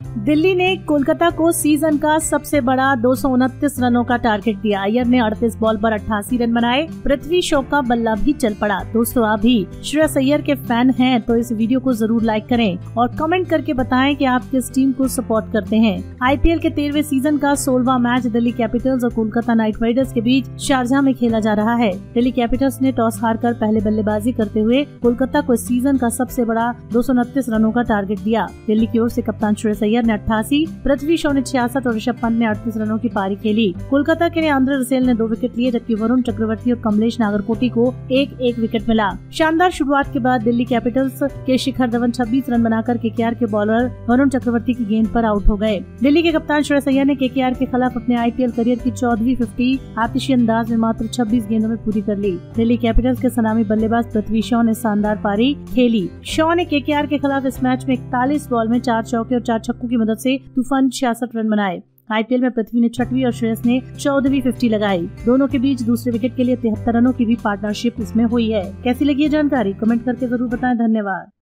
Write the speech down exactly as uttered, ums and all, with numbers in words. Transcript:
दिल्ली ने कोलकाता को सीजन का सबसे बड़ा दो सौ उनतीस रनों का टारगेट दिया। अय्यर ने अड़तीस बॉल पर अट्ठासी रन बनाए। पृथ्वी शॉ का बल्ला भी चल पड़ा। दोस्तों, आप भी श्रेयस अय्यर के फैन हैं तो इस वीडियो को जरूर लाइक करें और कमेंट करके बताएं कि आप किस टीम को सपोर्ट करते हैं। आईपीएल के तेरहवें सीजन का सोलहवां मैच दिल्ली कैपिटल्स और कोलकाता नाइट राइडर्स के बीच शारजाह में खेला जा रहा है। दिल्ली कैपिटल्स ने टॉस हारकर पहले बल्लेबाजी करते हुए कोलकाता को सीजन का सबसे बड़ा दो सौ उनतीस रनों का टारगेट दिया। दिल्ली की ओर से कप्तान श्रेयस अय्यर ने अट्ठासी, पृथ्वी शॉ ने छियासठ और ऋषभ पंत ने अड़तीस रनों की पारी खेली। कोलकाता के लिए आंद्रे रसेल ने दो विकेट लिए जबकि वरुण चक्रवर्ती और कमलेश नागरकोटी को एक एक विकेट मिला। शानदार शुरुआत के बाद दिल्ली कैपिटल्स के शिखर धवन छब्बीस रन बनाकर केकेआर के बॉलर वरुण चक्रवर्ती की गेंद पर आउट हो गए। दिल्ली के कप्तान श्रेयस अय्यर ने केकेआर के खिलाफ अपने आईपीएल करियर की चौदहवीं फिफ्टी आतिशी अंदाज में मात्र छब्बीस गेंदों में पूरी कर ली। दिल्ली कैपिटल्स के सलामी बल्लेबाज पृथ्वी शॉ ने शानदार पारी खेली। शॉ ने केकेआर के खिलाफ इस मैच में इकतालीस बॉल में चार चौके और चार छक्कों की मदद से तूफान छियासठ रन बनाए। आईपीएल में पृथ्वी ने छठवीं और श्रेयस ने चौदहवीं फिफ्टी लगाई। दोनों के बीच दूसरे विकेट के लिए तिहत्तर रनों की भी पार्टनरशिप इसमें हुई है। कैसी लगी ये जानकारी कमेंट करके जरूर बताएं। धन्यवाद।